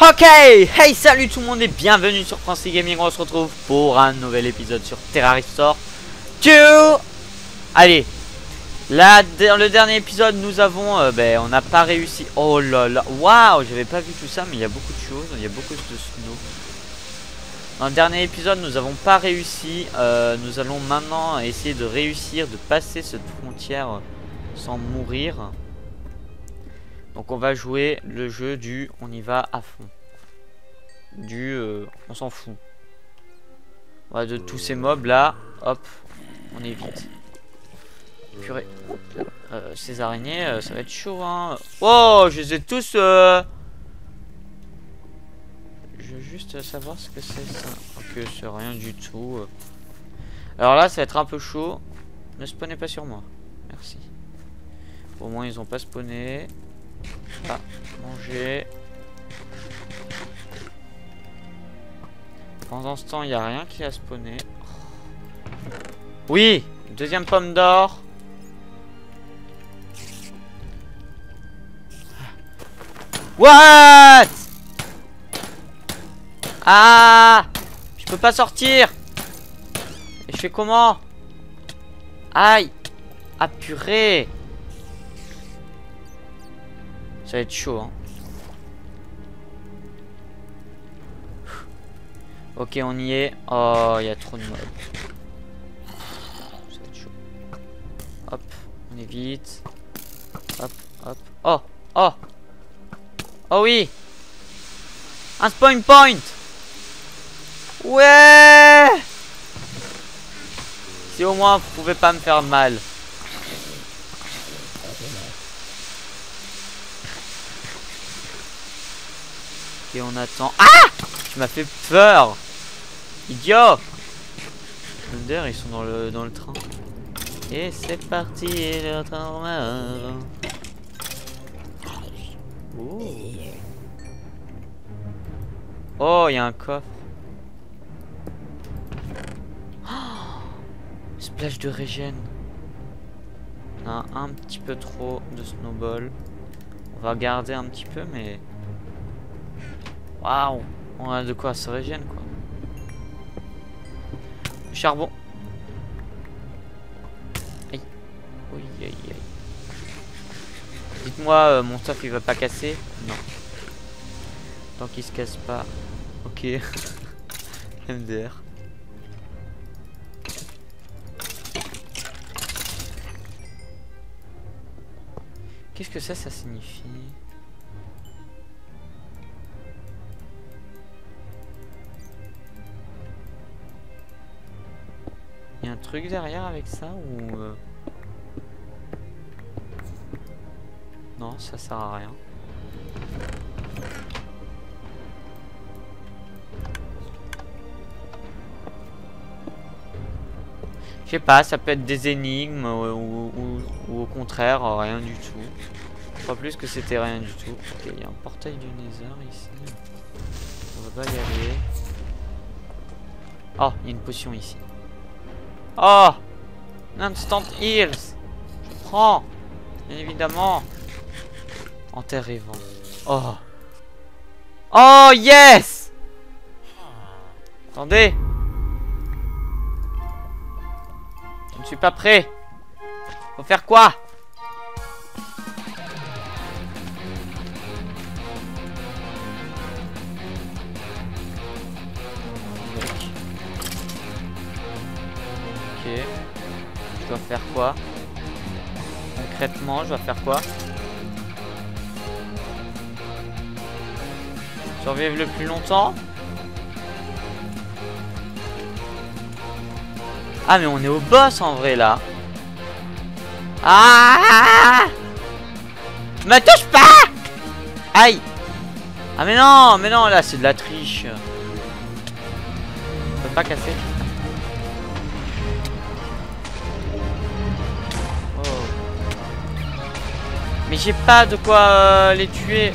Ok, hey, salut tout le monde et bienvenue sur Francis Gaming. On se retrouve pour un nouvel épisode sur Terraristor 2. Allez, là, dans le dernier épisode, nous avons, on n'a pas réussi. Oh là là, waouh, j'avais pas vu tout ça, mais il y a beaucoup de choses, il y a beaucoup de snow. Dans le dernier épisode, nous n'avons pas réussi. Nous allons maintenant essayer de réussir de passer cette frontière sans mourir. Donc on va jouer le jeu du on y va à fond. Du on s'en fout. Voilà, de tous ces mobs là, hop, on évite. Purée. Ces araignées, ça va être chaud hein. Oh, je les ai tous Je veux juste savoir ce que c'est ça. Ok, c'est rien du tout. Alors là, ça va être un peu chaud. Ne spawnez pas sur moi. Merci. Au moins, ils ont pas spawné. Ah, manger. Pendant ce temps, il n'y a rien qui a spawné. Oui, deuxième pomme d'or. What? Ah, je peux pas sortir. Et je fais comment? Aïe. Ah purée. Ça va être chaud hein. Ok, on y est. Oh, il y a trop de mobs. Ça va être chaud. Hop, on évite. Hop, hop. Oh, oh. Oh oui. Un spawn point. Ouais. Si au moins vous pouvez pas me faire mal. Ok, on attend. Ah! Tu m'as fait peur. Idiot. Thunder, ils sont dans le train. Et c'est parti, le train. Oh, il y a un coffre. Oh, splash de régène. On a un petit peu trop de snowball. On va garder un petit peu, mais... Waouh, on a de quoi se régène, quoi. Charbon. Aïe. Oui, aïe, aïe. Dites-moi, mon stuff, il va pas casser? Non. Tant qu'il se casse pas. Ok. MDR. Qu'est-ce que ça signifie? Il y a un truc derrière avec ça ou... Non, ça sert à rien. Je sais pas, ça peut être des énigmes ou au contraire rien du tout. Pas plus que c'était rien du tout. Ok, il y a un portail du Nether ici. On va pas y aller. Oh, il y a une potion ici. Oh, instant heals. Je prends, bien évidemment. En terre et vent. Oh. Oh yes. Attendez. Je ne suis pas prêt. Faut faire quoi? Ok. Je dois faire quoi? Concrètement, je dois faire quoi? Survivre le plus longtemps? Ah mais on est au boss en vrai là. Ah! Me touche pas! Aïe! Ah mais non là c'est de la triche. On peut pas casser. Oh. Mais j'ai pas de quoi les tuer.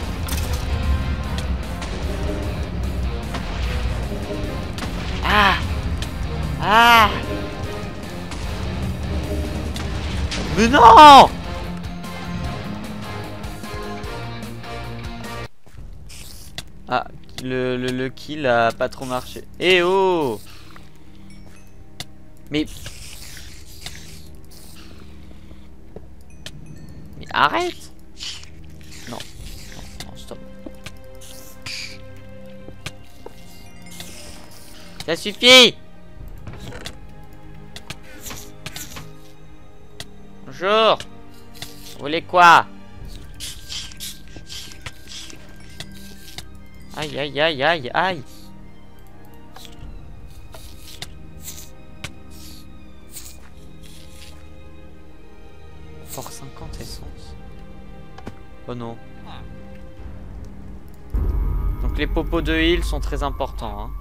Ah! Ah! Mais non! Le kill a pas trop marché. Eh oh! Mais arrête! Non, non, stop. Ça suffit! Bonjour! Vous voulez quoi? Aïe aïe aïe aïe aïe! Fort 50 essence. Oh non. Donc les popos de heal sont très importants, hein.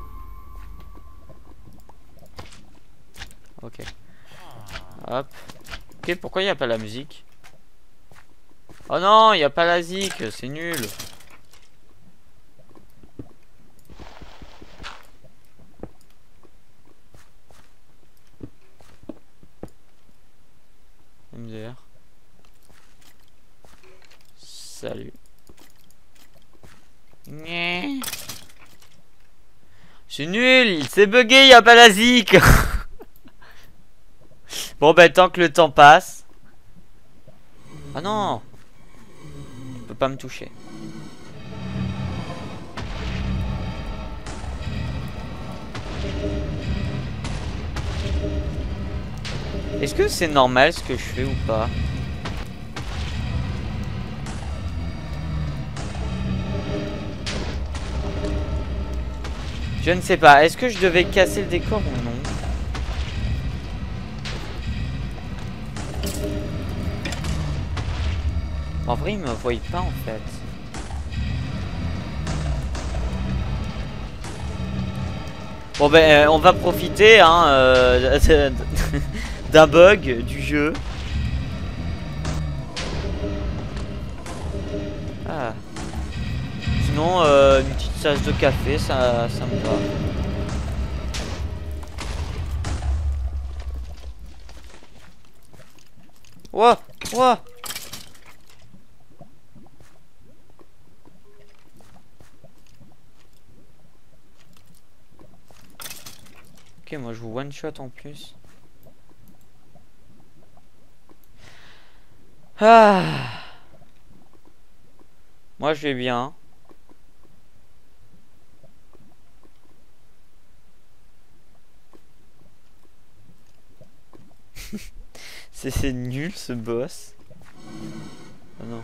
Ok. Hop. Ok, pourquoi il n'y a pas la musique? Oh non, il n'y a pas la zik, c'est nul. MDR. Salut. C'est nul, il s'est bugué, il n'y a pas la zik. Bon bah tant que le temps passe. Ah non, tu peux pas me toucher. Est-ce que c'est normal ce que je fais ou pas? Je ne sais pas. Est-ce que je devais casser le décor ou non? En vrai, il me voit pas en fait. Bon ben, on va profiter hein, d'un bug du jeu. Ah. Sinon, une petite tasse de café, ça me va. Ouah, ouah. Ok, moi je vous one shot en plus. Ah. Moi je vais bien. C'est nul ce boss. Oh non.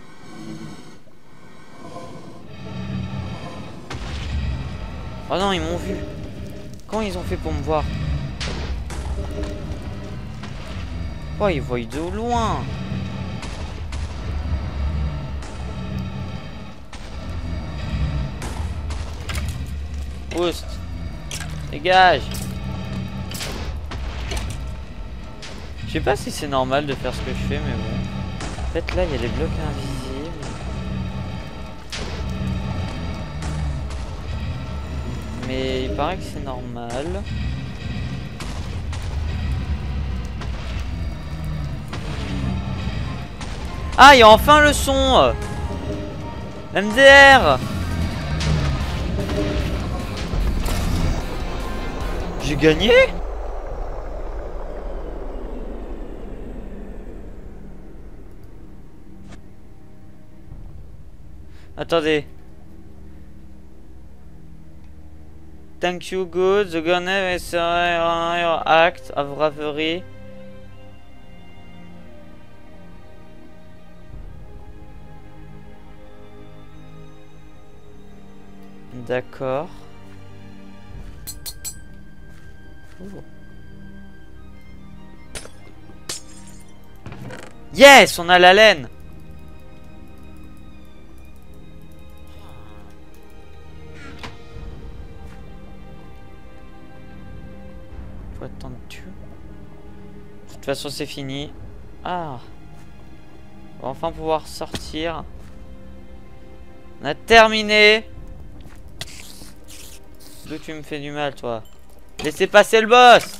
Oh non, ils m'ont vu. Comment ils ont fait pour me voir? Oh, ils voient de loin. Boost. Dégage. Je sais pas si c'est normal de faire ce que je fais, mais bon. En fait, là, il y a des blocs invisibles. Mais il paraît que c'est normal. Ah, il y a enfin le son. MDR. J'ai gagné? Attendez. Thank you, good. The gunner is your act of bravery. D'accord. Yes, on a la laine. Faut attendre tu. De toute façon, c'est fini. Ah. On va enfin pouvoir sortir. On a terminé. D'où tu me fais du mal, toi? Laissez passer le boss.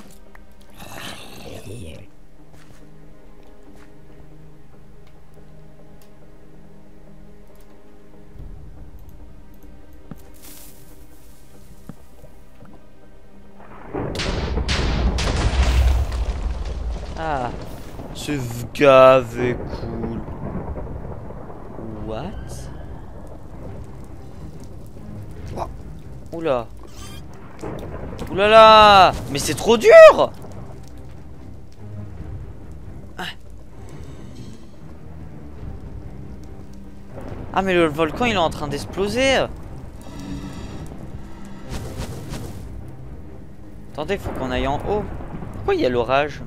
Ah, ce gave est cool. What? Oh. Oula. Oulala. Mais c'est trop dur. Ah mais le volcan il est en train d'exploser. Attendez, faut qu'on aille en haut. Pourquoi il y a l'orage?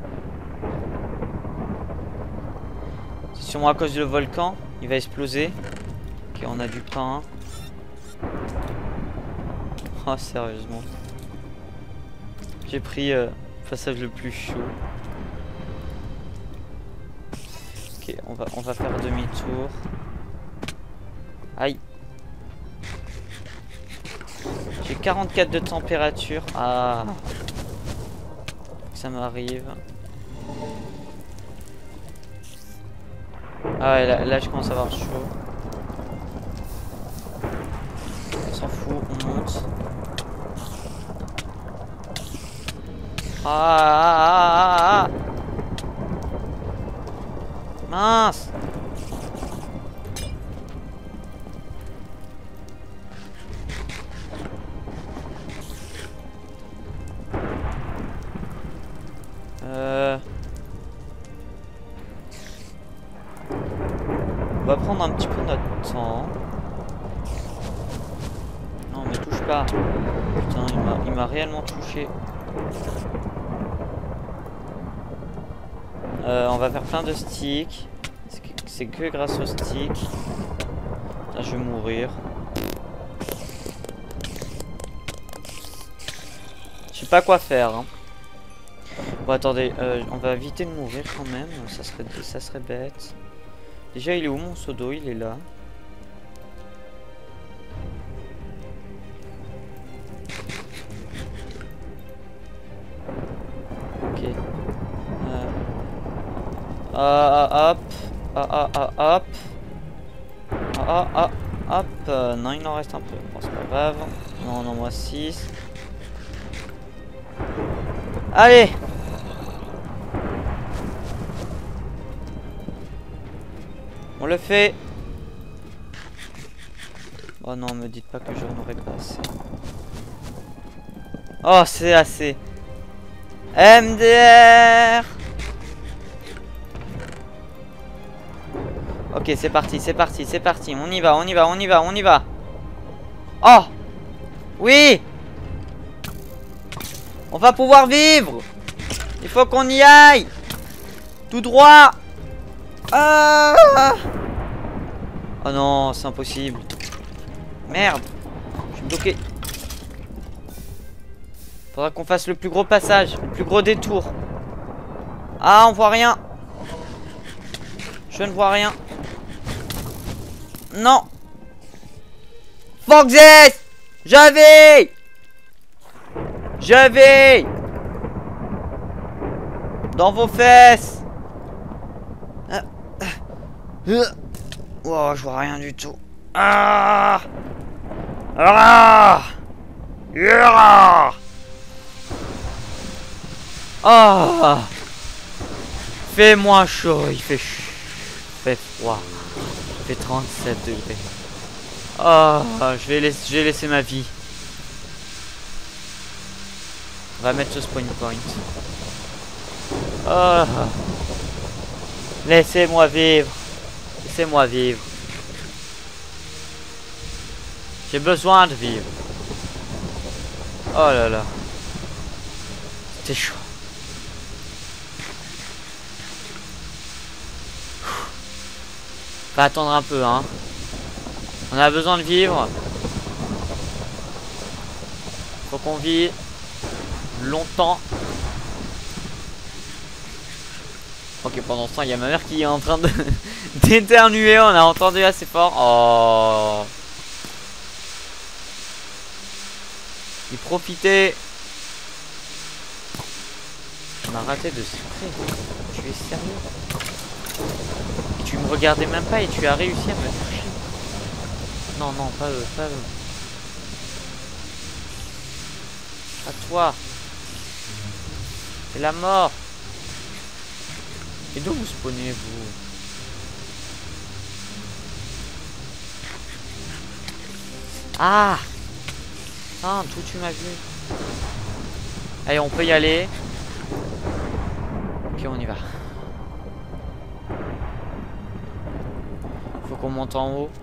C'est sûrement à cause du volcan. Il va exploser. Ok, on a du pain. Oh, sérieusement. J'ai pris le passage le plus chaud. Ok, on va faire demi-tour. Aïe. J'ai 44 de température. Ah. Ça m'arrive. Ah ouais, là je commence à avoir chaud. On s'en fout, on monte. Ah. Mince. On va prendre un petit peu notre temps. Non, me touche pas. Putain, il m'a réellement touché. On va faire plein de sticks. C'est que grâce aux sticks. Là, je vais mourir. Je sais pas quoi faire. Hein. Bon, attendez, on va éviter de mourir quand même. Ça serait bête. Déjà, il est où mon seau d'eau? Il est là. Ok. Hop. Hop. Hop. Non, il en reste un peu. Bon, c'est pas grave. Non, non, moi 6. Allez! On le fait. Oh non, me dites pas que je n'aurais pas assez. Oh, c'est assez. MDR. Ok, c'est parti, c'est parti, c'est parti. On y va, on y va, on y va, on y va. Oh! Oui! On va pouvoir vivre! Il faut qu'on y aille! Tout droit! Ah! Oh non, c'est impossible. Merde. Je suis bloqué. Faudra qu'on fasse le plus gros passage, le plus gros détour. Ah, on voit rien. Je ne vois rien. Non. Foxes! Je vais! Je vais! Dans vos fesses! Oh, je vois rien du tout. Ah! Ah! Yeah! Ah! Fais-moi chaud, il fait froid. Il fait 37 degrés. Ah, je vais laisser ma vie. On va mettre ce spawn point. Ah! Laissez-moi vivre. Laissez-moi vivre. J'ai besoin de vivre. Oh là là. C'était chaud. Va attendre un peu, hein. On a besoin de vivre. Faut qu'on vive longtemps. Ok, pendant ce temps, il y a ma mère qui est en train de d'éternuer. On a entendu assez fort. Oh. Il profitait. On a raté de spray. Tu es sérieux? Tu me regardais même pas et tu as réussi à me toucher. Non, non, pas eux, pas eux. À toi. C'est la mort. Et d'où vous spawnez, vous? Ah! Ah, d'où tu m'as vu? Allez, on peut y aller. Ok, on y va. Faut qu'on monte en haut.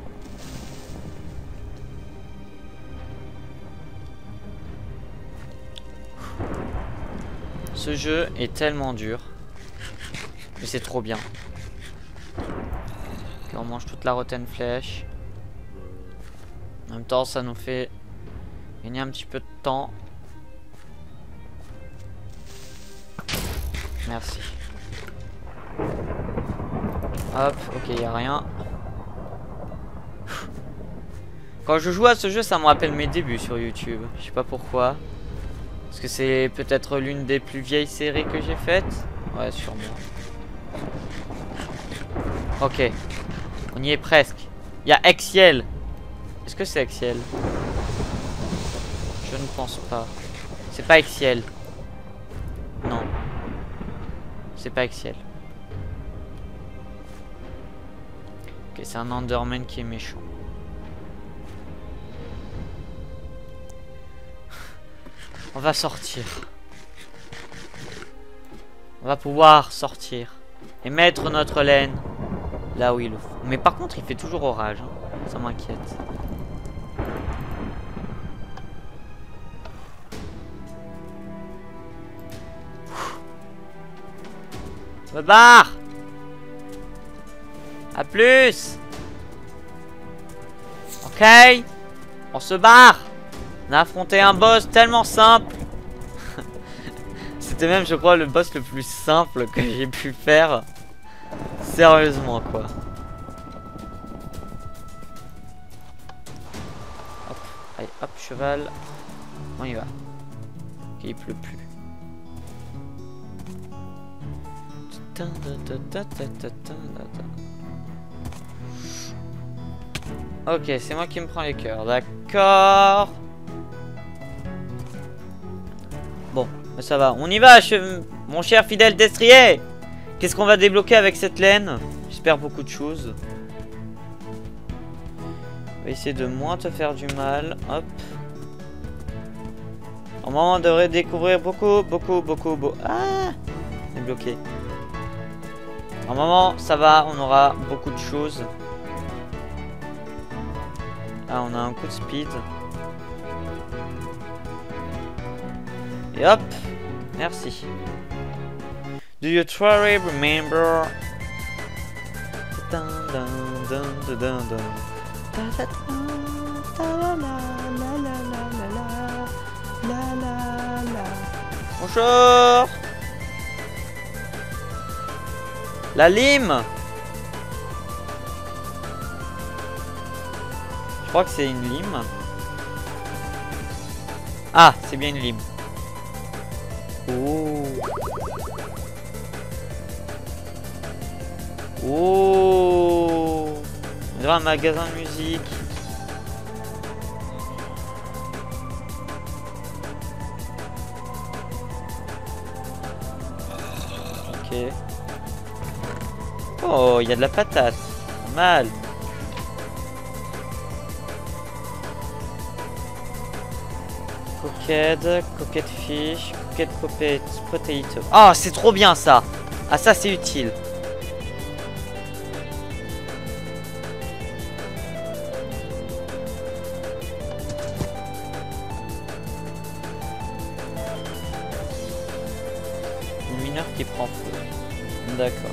Ce jeu est tellement dur. Mais c'est trop bien. Ok, on mange toute la rotten flèche. En même temps, ça nous fait gagner un petit peu de temps. Merci. Hop, ok, y a rien. Quand je joue à ce jeu, ça me rappelle mes débuts sur YouTube. Je sais pas pourquoi. Parce que c'est peut-être l'une des plus vieilles séries que j'ai faites. Ouais, sûrement. Ok. On y est presque. Il y a Exiel. Est-ce que c'est Exiel? Je ne pense pas. C'est pas Exiel. Non. C'est pas Exiel. Ok, c'est un Enderman qui est méchant. On va sortir. On va pouvoir sortir. Et mettre notre laine là où il le faut. Mais par contre, il fait toujours orage. Hein. Ça m'inquiète. Je me barre. A plus. Ok. On se barre. On a affronté un boss tellement simple. C'était même, je crois, le boss le plus simple que j'ai pu faire. Sérieusement, quoi. Hop, allez, hop, cheval. On y va. Ok, il pleut plus. Ok, c'est moi qui me prends les cœurs. D'accord. Bon, ça va. On y va, mon cher fidèle destrier. Qu'est-ce qu'on va débloquer avec cette laine? J'espère beaucoup de choses. On va essayer de moins te faire du mal. Hop. Normalement, on devrait découvrir beaucoup. Ah! C'est bloqué. Normalement, ça va. On aura beaucoup de choses. Ah, on a un coup de speed. Et hop. Merci. Do you truly remember? Bonjour. La lime. Je crois que c'est une lime. Ah, c'est bien une lime. Oh. Oh. On dirait un magasin de musique. Ok. Oh, il y a de la patate. Pas mal. Coquette fish, coquette potato. Ah, c'est trop bien ça. Ah, ça c'est utile. Une mineur qui prend feu. D'accord.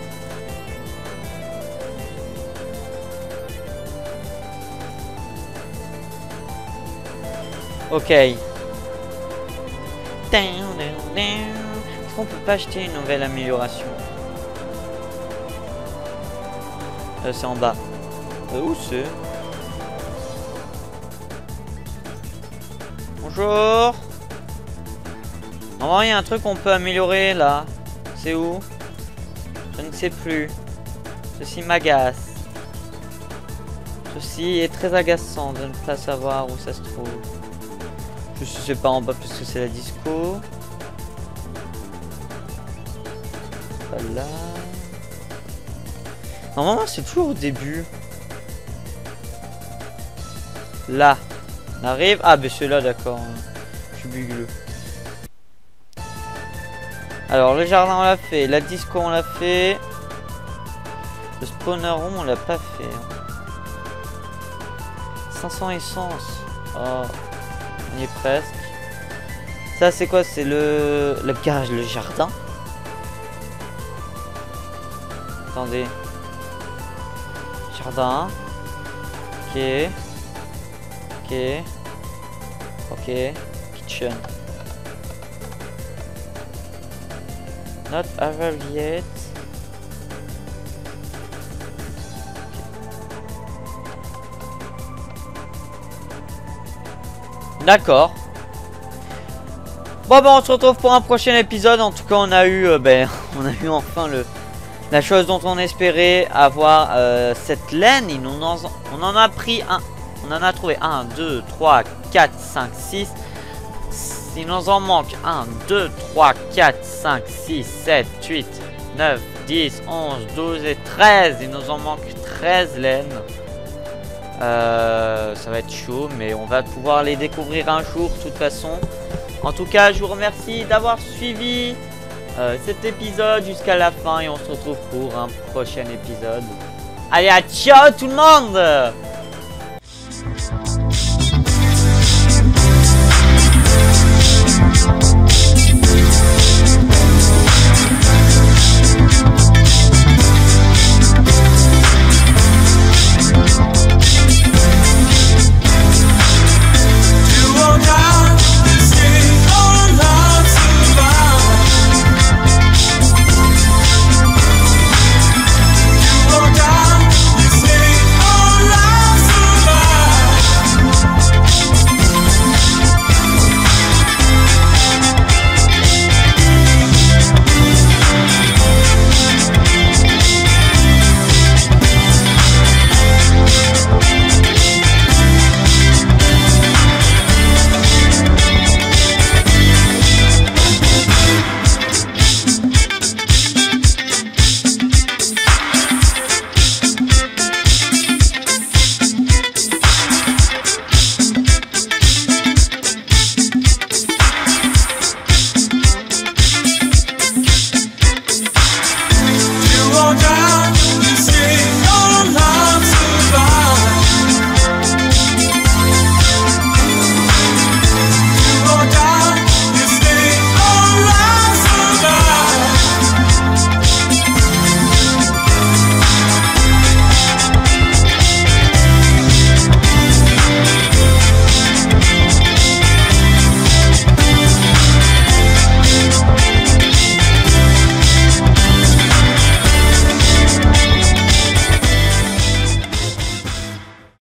Ok. Est-ce qu'on peut pas acheter une nouvelle amélioration? C'est en bas. Où c'est? Bonjour. Normalement, il y a un truc qu'on peut améliorer là. C'est où? Je ne sais plus. Ceci m'agace. Ceci est très agaçant de ne pas savoir où ça se trouve. Je sais pas en bas parce que c'est la disco. Voilà. Normalement, c'est toujours au début. Là. On arrive. Ah, ben celui-là, d'accord. Je suis bugueux. Alors, le jardin, on l'a fait. La disco, on l'a fait. Le spawner room, on l'a pas fait. 500 essence. Oh. On y est presque. Ça, c'est quoi? C'est le garage, le jardin. Attendez. Jardin. Ok. Ok. Ok. Kitchen. Not arrived yet. D'accord. Bon, ben on se retrouve pour un prochain épisode. En tout cas, on a eu, on a eu enfin la chose dont on espérait, avoir cette laine. On en a pris un. On en a trouvé 1, 2, 3, 4, 5, 6. Il nous en manque 1, 2, 3, 4, 5, 6, 7, 8, 9, 10, 11, 12 et 13. Il nous en manque 13 laines. Ça va être chaud, mais on va pouvoir les découvrir un jour de toute façon. En tout cas, je vous remercie d'avoir suivi cet épisode jusqu'à la fin et on se retrouve pour un prochain épisode. Allez, à ciao tout le monde!